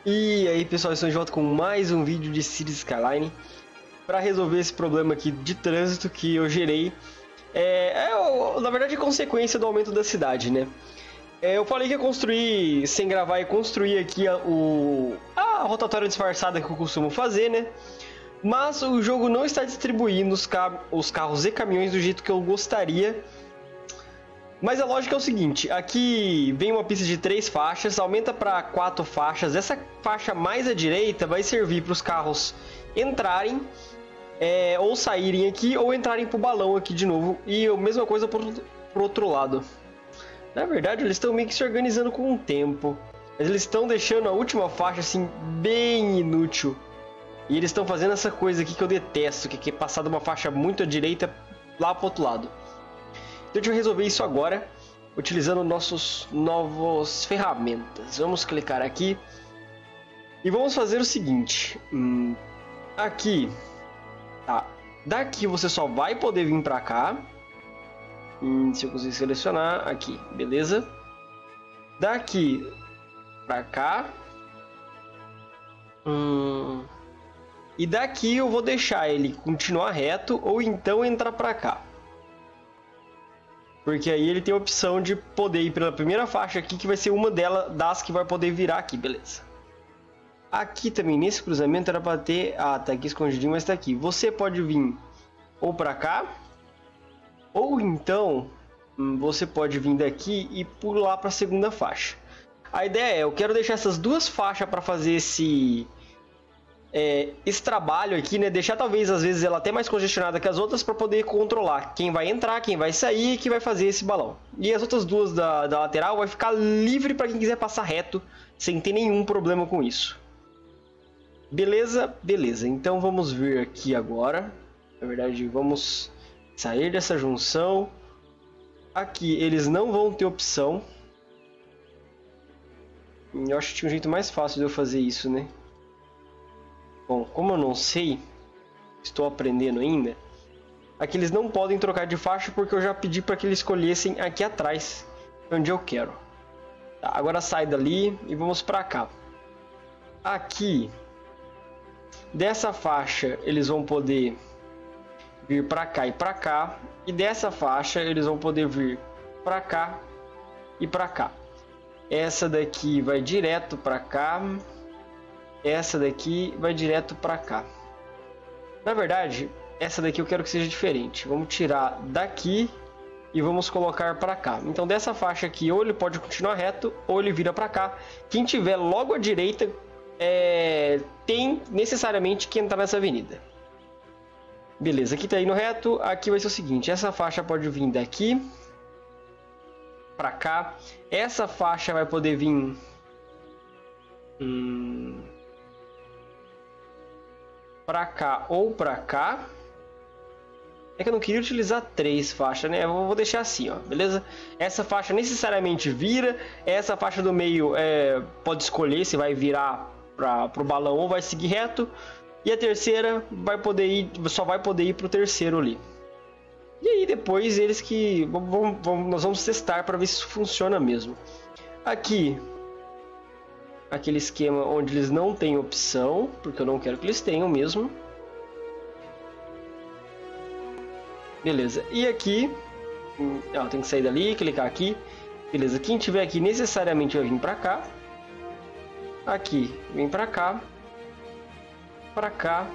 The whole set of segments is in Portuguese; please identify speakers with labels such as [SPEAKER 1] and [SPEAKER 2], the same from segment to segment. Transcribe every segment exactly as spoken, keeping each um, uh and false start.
[SPEAKER 1] E aí pessoal, estou de volta com mais um vídeo de Cities Skyline para resolver esse problema aqui de trânsito que eu gerei. É, é na verdade, consequência do aumento da cidade, né? É, eu falei que ia construir, sem gravar, e construir aqui a, o, a rotatória disfarçada que eu costumo fazer, né? Mas o jogo não está distribuindo os, ca os carros e caminhões do jeito que eu gostaria. Mas a lógica é o seguinte, aqui vem uma pista de três faixas, aumenta para quatro faixas. Essa faixa mais à direita vai servir para os carros entrarem, é, ou saírem aqui, ou entrarem para o balão aqui de novo. E a mesma coisa para o outro lado. Na verdade, eles estão meio que se organizando com o tempo. Mas eles estão deixando a última faixa assim bem inútil. E eles estão fazendo essa coisa aqui que eu detesto, que é passar de uma faixa muito à direita lá para o outro lado. Então a gente vai resolver isso agora, utilizando nossos novos ferramentas. Vamos clicar aqui e vamos fazer o seguinte. Hum, aqui, tá? Daqui você só vai poder vir para cá. Hum, se eu conseguir selecionar aqui, beleza? Daqui para cá. Hum, e daqui eu vou deixar ele continuar reto ou então entrar para cá. Porque aí ele tem a opção de poder ir pela primeira faixa aqui, que vai ser uma delas das que vai poder virar aqui, beleza. Aqui também, nesse cruzamento, era para ter... Ah, tá aqui escondidinho, mas tá aqui. Você pode vir ou para cá, ou então você pode vir daqui e pular para a segunda faixa. A ideia é, eu quero deixar essas duas faixas para fazer esse... É, esse trabalho aqui, né? Deixar talvez às vezes ela até mais congestionada que as outras para poder controlar quem vai entrar, quem vai sair e quem vai fazer esse balão. E as outras duas da, da lateral vai ficar livre para quem quiser passar reto sem ter nenhum problema com isso. Beleza? Beleza. Então vamos vir aqui agora. Na verdade, vamos sair dessa junção. Aqui eles não vão ter opção. Eu acho que tinha um jeito mais fácil de eu fazer isso, né? Bom, como eu não sei, estou aprendendo ainda, aqui eles não podem trocar de faixa porque eu já pedi para que eles escolhessem aqui atrás, onde eu quero. Tá, agora sai dali e vamos para cá. Aqui, dessa faixa, eles vão poder vir para cá e para cá. E dessa faixa, eles vão poder vir para cá e para cá. Essa daqui vai direto para cá. Essa daqui vai direto para cá. Na verdade, essa daqui eu quero que seja diferente. Vamos tirar daqui e vamos colocar para cá. Então dessa faixa aqui, ou ele pode continuar reto, ou ele vira para cá. Quem tiver logo à direita é... tem necessariamente que entrar nessa avenida. Beleza, aqui tá indo reto. Aqui vai ser o seguinte, essa faixa pode vir daqui para cá. Essa faixa vai poder vir... Hum... para cá ou para cá. É que eu não queria utilizar três faixas, né? Eu vou deixar assim, ó, beleza? Essa faixa necessariamente vira. Essa faixa do meio é, pode escolher se vai virar para o balão ou vai seguir reto. E a terceira vai poder ir, só vai poder ir para o terceiro ali. E aí depois eles que vamos, vamos, nós vamos testar para ver se isso funciona mesmo. Aqui aquele esquema onde eles não têm opção, porque eu não quero que eles tenham mesmo. Beleza, e aqui ó, tem que sair dali, clicar aqui. Beleza, quem tiver aqui necessariamente vai vir para cá. Aqui, vem para cá, para cá,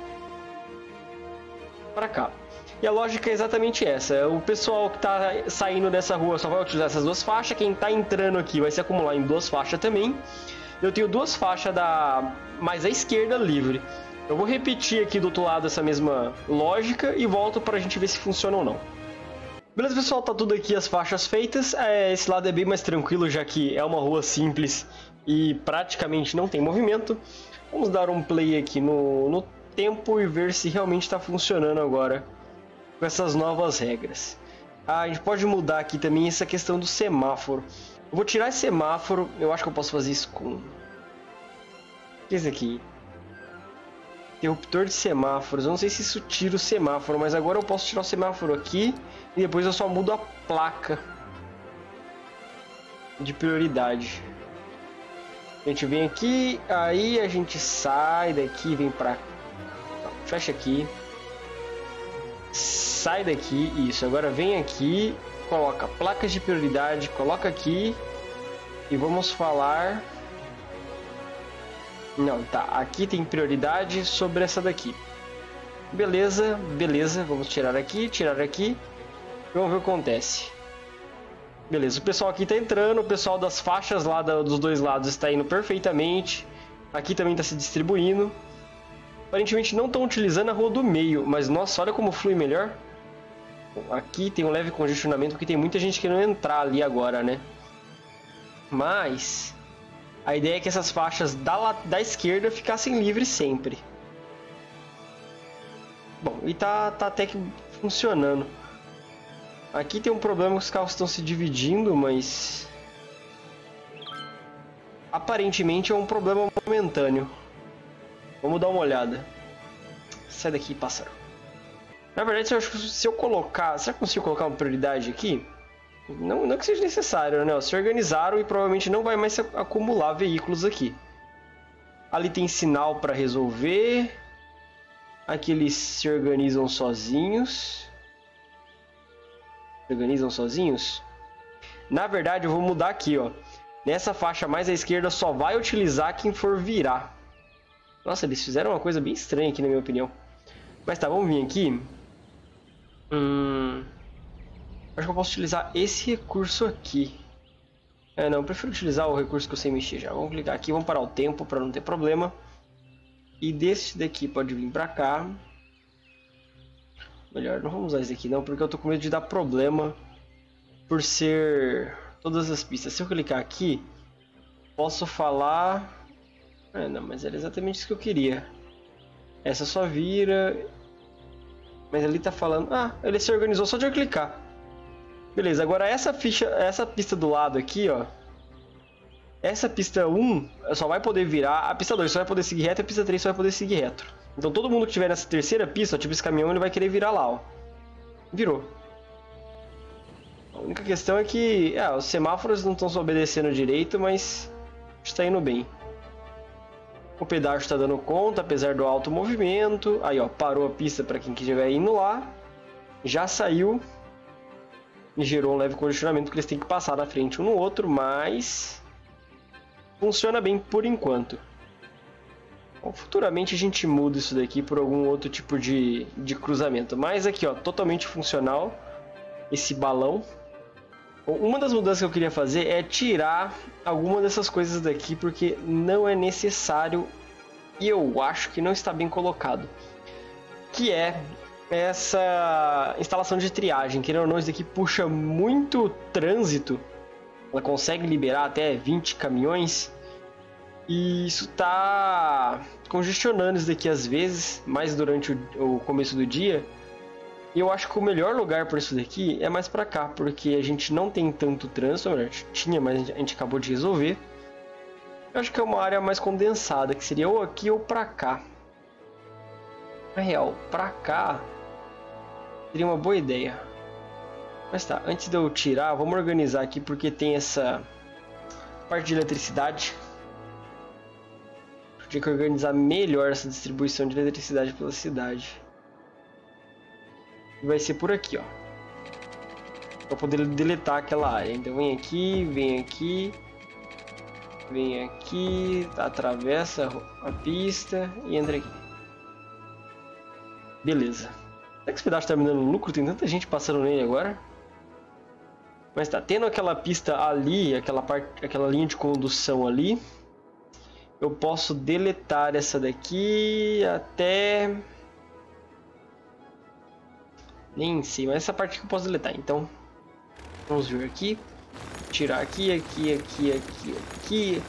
[SPEAKER 1] para cá. E a lógica é exatamente essa. O pessoal que está saindo dessa rua só vai utilizar essas duas faixas. Quem está entrando aqui vai se acumular em duas faixas também. Eu tenho duas faixas da mais à esquerda livre. Eu vou repetir aqui do outro lado essa mesma lógica e volto para a gente ver se funciona ou não. Beleza, pessoal? Tá tudo aqui as faixas feitas. É, esse lado é bem mais tranquilo, já que é uma rua simples e praticamente não tem movimento. Vamos dar um play aqui no, no tempo e ver se realmente está funcionando agora com essas novas regras. Ah, a gente pode mudar aqui também essa questão do semáforo. Eu vou tirar esse semáforo. Eu acho que eu posso fazer isso com... O que é isso aqui? Interruptor de semáforos. Eu não sei se isso tira o semáforo, mas agora eu posso tirar o semáforo aqui e depois eu só mudo a placa de prioridade. A gente vem aqui, aí a gente sai daqui, vem pra... Fecha aqui. Sai daqui, isso. Agora vem aqui, coloca placas de prioridade, coloca aqui. E vamos falar... Não, tá. Aqui tem prioridade sobre essa daqui. Beleza, beleza. Vamos tirar aqui, tirar aqui. Vamos ver o que acontece. Beleza, o pessoal aqui tá entrando. O pessoal das faixas lá dos dois lados está indo perfeitamente. Aqui também está se distribuindo. Aparentemente não estão utilizando a rua do meio. Mas, nossa, olha como flui melhor. Bom, aqui tem um leve congestionamento porque tem muita gente querendo entrar ali agora, né? Mas... a ideia é que essas faixas da, da esquerda ficassem livres sempre. Bom, e tá, tá até que funcionando. Aqui tem um problema que os carros estão se dividindo, mas... aparentemente é um problema momentâneo. Vamos dar uma olhada. Sai daqui, pássaro. Na verdade, eu acho que se eu colocar... será que eu consigo colocar uma prioridade aqui? Não, não que seja necessário, né? Se organizaram e provavelmente não vai mais se acumular veículos aqui. Ali tem sinal para resolver. Aqui eles se organizam sozinhos. Se organizam sozinhos? Na verdade, eu vou mudar aqui, ó. Nessa faixa mais à esquerda só vai utilizar quem for virar. Nossa, eles fizeram uma coisa bem estranha aqui, na minha opinião. Mas tá, vamos vir aqui. Hum... Acho que eu posso utilizar esse recurso aqui. É, não, eu prefiro utilizar o recurso que eu sei mexer já. Vamos clicar aqui, vamos parar o tempo para não ter problema. E desse daqui pode vir para cá. Melhor, não vamos usar esse aqui não, porque eu tô com medo de dar problema por ser todas as pistas. Se eu clicar aqui, posso falar... É, não, mas era exatamente isso que eu queria. Essa só vira... Mas ali tá falando... Ah, ele se organizou só de eu clicar. Beleza, agora essa ficha, essa pista do lado aqui, ó. Essa pista um só vai poder virar, a pista dois só vai poder seguir reto e a pista três só vai poder seguir reto. Então todo mundo que estiver nessa terceira pista, ó, tipo esse caminhão, ele vai querer virar lá, ó. Virou. A única questão é que, ah, os semáforos não estão se obedecendo direito, mas está indo bem. O pedágio está dando conta, apesar do alto movimento. Aí, ó, parou a pista para quem estiver indo lá. Já saiu. E gerou um leve congestionamento que eles têm que passar na frente um no outro, mas funciona bem por enquanto. Bom, futuramente a gente muda isso daqui por algum outro tipo de, de cruzamento. Mas aqui, ó, totalmente funcional esse balão. Bom, uma das mudanças que eu queria fazer é tirar alguma dessas coisas daqui, porque não é necessário e eu acho que não está bem colocado. Que é... essa instalação de triagem, querendo ou não, isso daqui puxa muito trânsito. Ela consegue liberar até vinte caminhões. E isso tá congestionando isso daqui às vezes, mais durante o, o começo do dia. E eu acho que o melhor lugar para isso daqui é mais para cá, porque a gente não tem tanto trânsito, a gente tinha, mas a gente acabou de resolver. Eu acho que é uma área mais condensada, que seria ou aqui ou para cá. Na real, para cá seria uma boa ideia. Mas tá, antes de eu tirar, vamos organizar aqui porque tem essa parte de eletricidade. Eu tinha que organizar melhor essa distribuição de eletricidade pela cidade. E vai ser por aqui, ó. Pra poder deletar aquela área. Então vem aqui, vem aqui. Vem aqui, atravessa a pista e entra aqui. Beleza. Será que esse pedaço tá me dando lucro? Tem tanta gente passando nele agora. Mas tá tendo aquela pista ali, aquela, parte, aquela linha de condução ali. Eu posso deletar essa daqui até... nem sei, mas essa parte que eu posso deletar. Então, vamos ver aqui. Tirar aqui, aqui, aqui, aqui, aqui.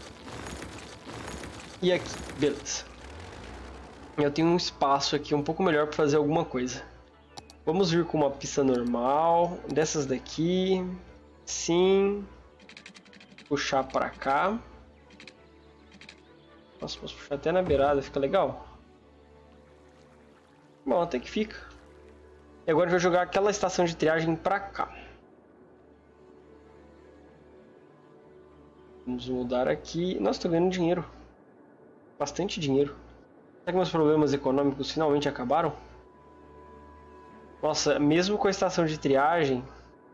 [SPEAKER 1] E aqui. Beleza. Eu tenho um espaço aqui um pouco melhor para fazer alguma coisa. Vamos vir com uma pista normal. Dessas daqui. Sim. Puxar para cá. Nossa, posso puxar até na beirada, fica legal. Bom, até que fica. E agora eu vou jogar aquela estação de triagem para cá. Vamos mudar aqui. Nossa, tô ganhando dinheiro. Bastante dinheiro. Será que meus problemas econômicos finalmente acabaram? Nossa, mesmo com a estação de triagem...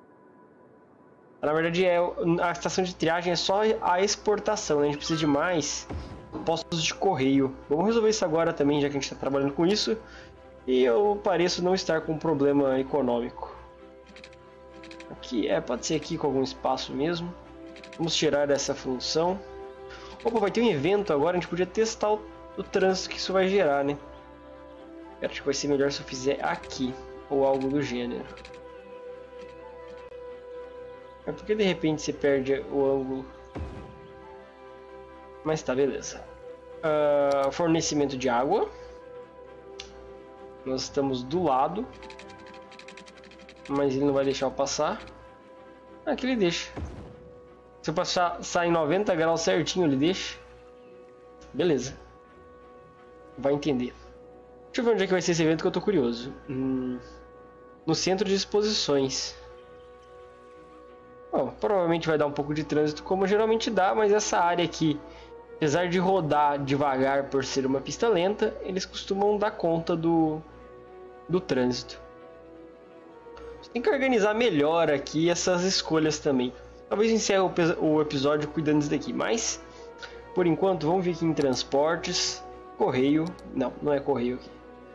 [SPEAKER 1] Na verdade, é, a estação de triagem é só a exportação, né? A gente precisa de mais postos de correio. Vamos resolver isso agora também, já que a gente está trabalhando com isso. E eu pareço não estar com um problema econômico. Aqui, é, pode ser aqui com algum espaço mesmo. Vamos tirar essa função. Opa, vai ter um evento agora, a gente podia testar o, o trânsito que isso vai gerar, né? Eu acho que vai ser melhor se eu fizer aqui, ou algo do gênero. É porque de repente você perde o ângulo. Mas tá, beleza. Uh, fornecimento de água. Nós estamos do lado. Mas ele não vai deixar eu passar. Ah, aqui ele deixa. Se eu passar, sair em noventa graus certinho, ele deixa. Beleza. Vai entender. Deixa eu ver onde é que vai ser esse evento que eu tô curioso. Hum, no centro de exposições. Bom, provavelmente vai dar um pouco de trânsito, como geralmente dá, mas essa área aqui, apesar de rodar devagar por ser uma pista lenta, eles costumam dar conta do, do trânsito. Você tem que organizar melhor aqui essas escolhas também. Talvez encerre o, o episódio cuidando disso daqui, mas por enquanto vamos vir aqui em transportes, correio, não, não é correio aqui.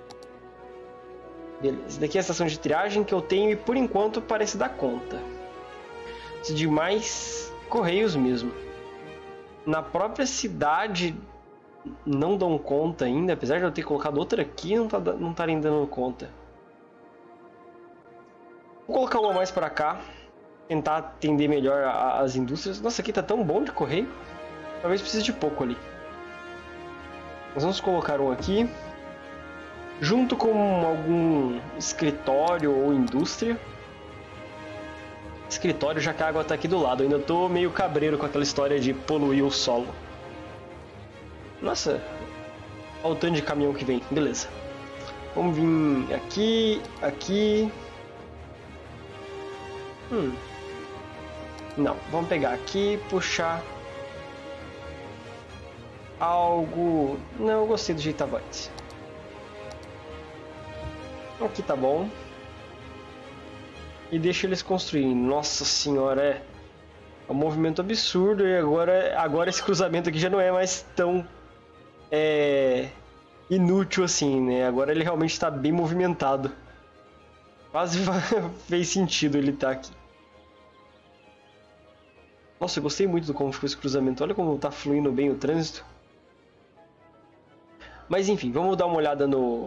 [SPEAKER 1] Beleza, daqui é a estação de triagem que eu tenho e por enquanto parece dar conta. De mais correios mesmo. Na própria cidade não dão conta ainda, apesar de eu ter colocado outra aqui, não tá não estarem dando conta. Vou colocar uma mais para cá, tentar atender melhor a, as indústrias. Nossa, aqui tá tão bom de correio. Talvez precise de pouco ali. Nós vamos colocar um aqui, junto com algum escritório ou indústria. Escritório, já que a água tá aqui do lado. Eu ainda tô meio cabreiro com aquela história de poluir o solo. Nossa, olha o tanto de caminhão que vem. Beleza. Vamos vir aqui, aqui. Hum. Não, vamos pegar aqui, puxar algo. Não, eu gostei do jeito que tava antes. Aqui tá bom. E deixa eles construírem. Nossa senhora, é um movimento absurdo. E agora, agora esse cruzamento aqui já não é mais tão é, inútil assim, né? Agora ele realmente está bem movimentado. Quase fez sentido ele estar aqui. Nossa, eu gostei muito do como ficou esse cruzamento. Olha como está fluindo bem o trânsito. Mas enfim, vamos dar uma olhada no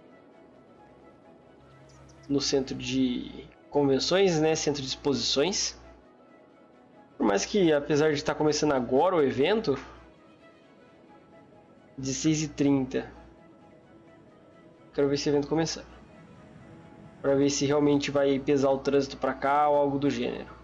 [SPEAKER 1] no centro de convenções, né, centro de exposições. Por mais que, apesar de estar começando agora o evento, dezesseis e trinta. Quero ver esse evento começar, para ver se realmente vai pesar o trânsito para cá ou algo do gênero.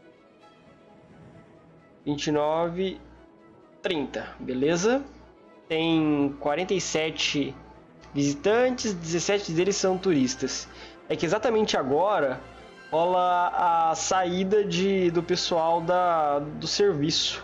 [SPEAKER 1] vinte e nove, trinta, beleza? Tem quarenta e sete visitantes, dezessete deles são turistas. É que exatamente agora rola a saída de, do pessoal da, do serviço.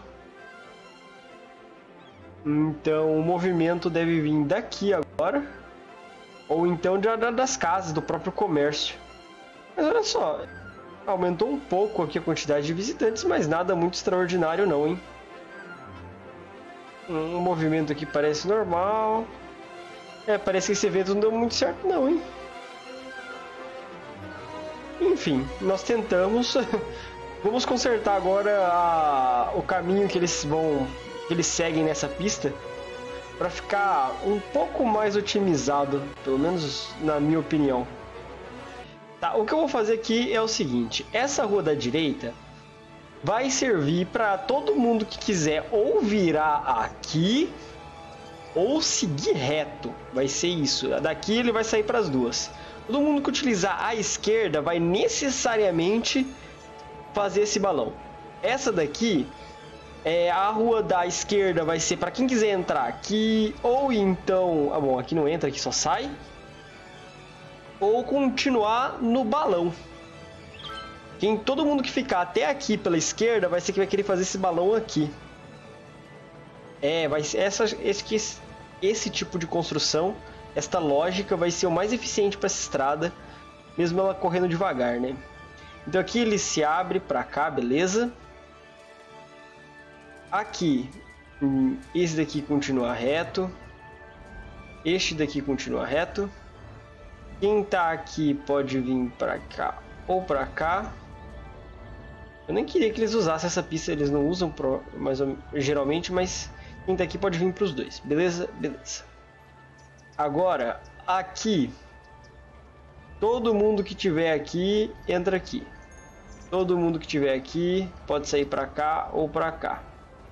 [SPEAKER 1] Então o movimento deve vir daqui agora, ou então de, das casas, do próprio comércio. Mas olha só, aumentou um pouco aqui a quantidade de visitantes, mas nada muito extraordinário não, hein? Um movimento aqui parece normal. É, parece que esse evento não deu muito certo não, hein? Enfim, nós tentamos. Vamos consertar agora a, o caminho que eles vão, que eles seguem nessa pista, para ficar um pouco mais otimizado, pelo menos na minha opinião. Tá, o que eu vou fazer aqui é o seguinte: essa rua da direita vai servir para todo mundo que quiser ou virar aqui ou seguir reto. Vai ser isso. Daqui ele vai sair para as duas. Todo mundo que utilizar a esquerda vai necessariamente fazer esse balão. Essa daqui, é, a rua da esquerda vai ser para quem quiser entrar aqui, ou então... Ah, bom, aqui não entra, aqui só sai. Ou continuar no balão. Quem, todo mundo que ficar até aqui pela esquerda vai ser que vai querer fazer esse balão aqui. É, vai ser essa, esse, esse, esse tipo de construção, esta lógica vai ser o mais eficiente para essa estrada, mesmo ela correndo devagar, né? Então aqui ele se abre para cá, beleza? Aqui, esse daqui continua reto. Este daqui continua reto. Quem tá aqui pode vir para cá ou para cá. Eu nem queria que eles usassem essa pista, eles não usam pro, mais ou, geralmente, mas quem tá aqui pode vir para os dois, beleza? Beleza. Agora, aqui, todo mundo que tiver aqui, entra aqui. Todo mundo que tiver aqui pode sair para cá ou para cá.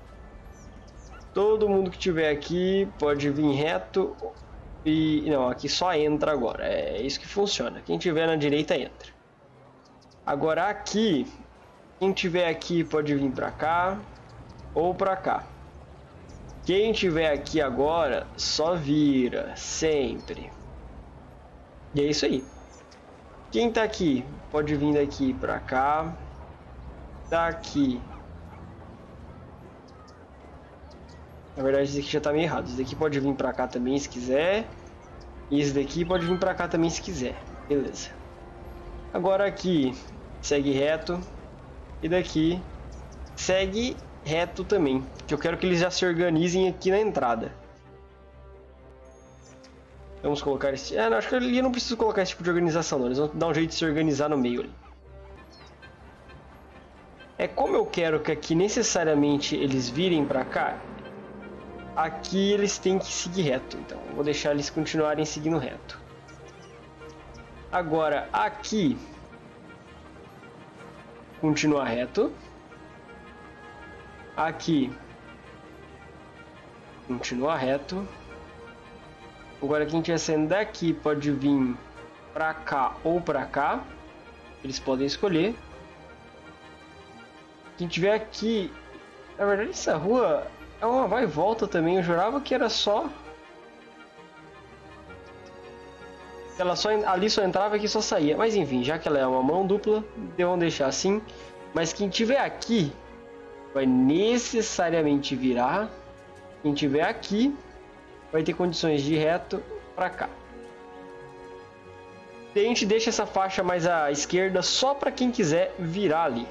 [SPEAKER 1] Todo mundo que tiver aqui pode vir reto e... Não, aqui só entra agora, é isso que funciona. Quem tiver na direita entra. Agora aqui... Quem tiver aqui pode vir para cá ou para cá. Quem tiver aqui agora só vira, sempre. E é isso aí. Quem tá aqui pode vir daqui para cá. Daqui. Na verdade esse aqui já tá meio errado. Esse daqui pode vir para cá também se quiser. E esse daqui pode vir para cá também se quiser. Beleza. Agora aqui segue reto. E daqui segue reto também, que eu quero que eles já se organizem aqui na entrada. Vamos colocar esse... Ah, não, acho que ali não preciso colocar esse tipo de organização não, eles vão dar um jeito de se organizar no meio ali. É como eu quero que aqui necessariamente eles virem para cá, aqui eles têm que seguir reto, então eu vou deixar eles continuarem seguindo reto. Agora aqui... Continua reto. Aqui. Continua reto. Agora quem estiver saindo daqui pode vir pra cá ou pra cá. Eles podem escolher. Quem tiver aqui... Na verdade essa rua é uma vai e volta também. Eu jurava que era só... Ela só, ali só entrava e aqui só saía. Mas enfim, já que ela é uma mão dupla, vamos deixar assim. Mas quem tiver aqui vai necessariamente virar. Quem tiver aqui vai ter condições de ir reto para cá. E a gente deixa essa faixa mais à esquerda só para quem quiser virar ali.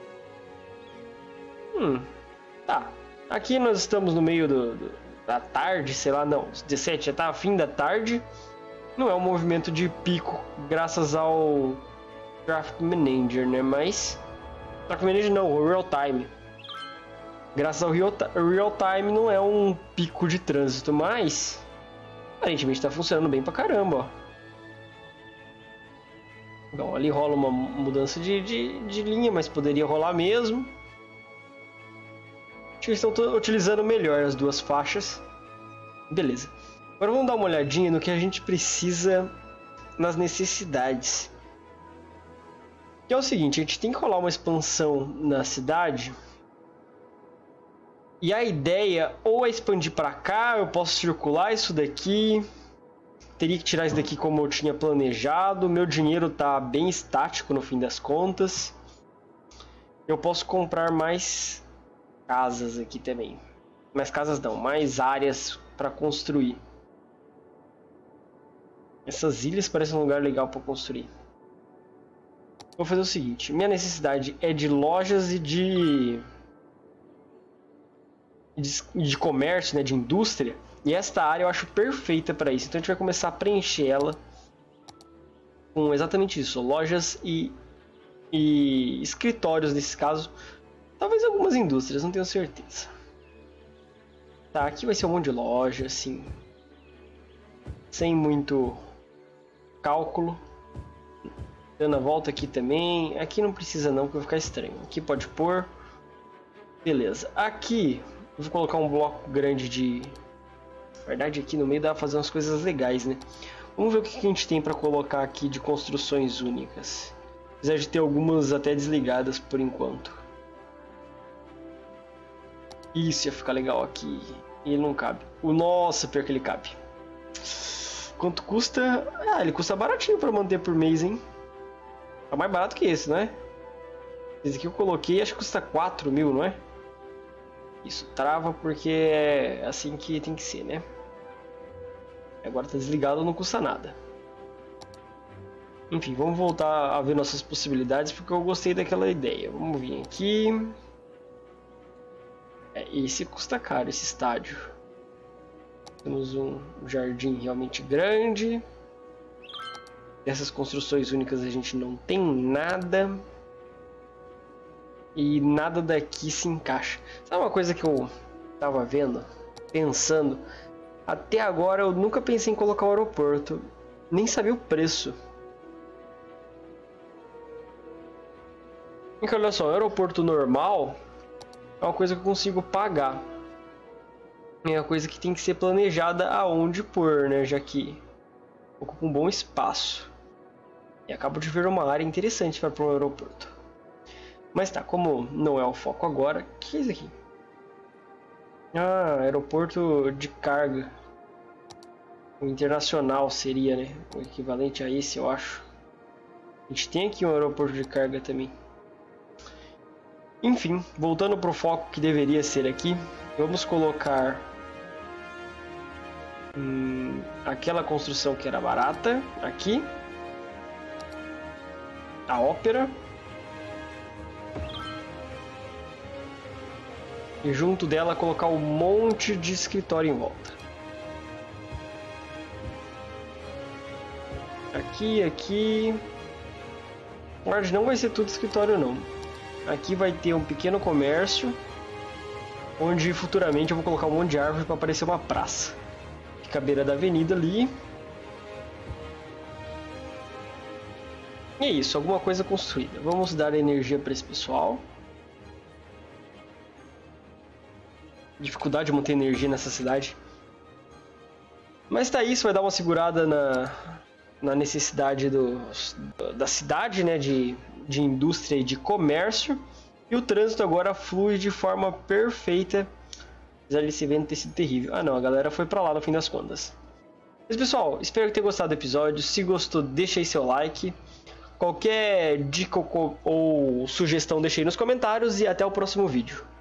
[SPEAKER 1] Hum, tá. Aqui nós estamos no meio do, do, da tarde, sei lá, não. dezessete já tá fim da tarde. Não é um movimento de pico graças ao Traffic Manager, né? Mas... Traffic Manager não, o Real Time. Graças ao Real, Real Time não é um pico de trânsito, mas... Aparentemente tá funcionando bem pra caramba, ó. Bom, ali rola uma mudança de, de, de linha, mas poderia rolar mesmo. Acho que eles estão utilizando melhor as duas faixas. Beleza. Agora vamos dar uma olhadinha no que a gente precisa nas necessidades. Que é o seguinte, a gente tem que rolar uma expansão na cidade. E a ideia ou é expandir para cá, eu posso circular isso daqui. Teria que tirar isso daqui como eu tinha planejado. Meu dinheiro tá bem estático no fim das contas. Eu posso comprar mais casas aqui também. Mais casas não, mais áreas para construir. Essas ilhas parecem um lugar legal para construir. Vou fazer o seguinte, minha necessidade é de lojas e de de, de comércio, né, de indústria, e esta área eu acho perfeita para isso. Então a gente vai começar a preencher ela com exatamente isso, lojas e, e escritórios nesse caso, talvez algumas indústrias, não tenho certeza. Tá, aqui vai ser um monte de loja, assim, sem muito cálculo. Dando a volta aqui também. Aqui não precisa não, porque vai ficar estranho. Aqui pode pôr. Beleza. Aqui eu vou colocar um bloco grande de... Na verdade aqui no meio dá pra fazer umas coisas legais, né? Vamos ver o que a gente tem para colocar aqui de construções únicas. Apesar de ter algumas até desligadas por enquanto. Isso ia ficar legal aqui. E ele não cabe. O nossa, pior que ele cabe. Quanto custa? Ah, ele custa baratinho para manter por mês, hein? É mais barato que esse, né? Esse aqui eu coloquei, acho que custa quatro mil, não é? Isso, trava porque é assim que tem que ser, né? Agora tá desligado, não custa nada. Enfim, vamos voltar a ver nossas possibilidades porque eu gostei daquela ideia. Vamos vir aqui. É, esse custa caro, esse estádio. Temos um jardim realmente grande. Dessas construções únicas a gente não tem nada. E nada daqui se encaixa. Sabe uma coisa que eu tava vendo, pensando? Até agora eu nunca pensei em colocar um aeroporto. Nem sabia o preço. Porque olha só, aeroporto normal é uma coisa que eu consigo pagar. É uma coisa que tem que ser planejada aonde pôr, né? Já que ocupa um bom espaço. E acabo de ver uma área interessante para pôr um aeroporto. Mas tá, como não é o foco agora, o que é isso aqui? Ah, aeroporto de carga. O internacional seria, né? O equivalente a esse, eu acho. A gente tem aqui um aeroporto de carga também. Enfim, voltando para o foco que deveria ser aqui, vamos colocar hum, aquela construção que era barata aqui, a ópera, e junto dela colocar um monte de escritório em volta. Aqui, aqui, mas não vai ser tudo escritório não. Aqui vai ter um pequeno comércio, onde futuramente eu vou colocar um monte de árvore para parecer uma praça. Fica à beira da avenida ali. E é isso, alguma coisa construída. Vamos dar energia para esse pessoal. Dificuldade de manter energia nessa cidade. Mas tá, isso vai dar uma segurada na, na necessidade do, da cidade, né, de... de indústria e de comércio, e o trânsito agora flui de forma perfeita, apesar desse evento ter sido terrível. Ah não, a galera foi pra lá no fim das contas. Mas pessoal, espero que tenha gostado do episódio. Se gostou, deixa aí seu like. Qualquer dica ou, ou sugestão deixa aí nos comentários e até o próximo vídeo.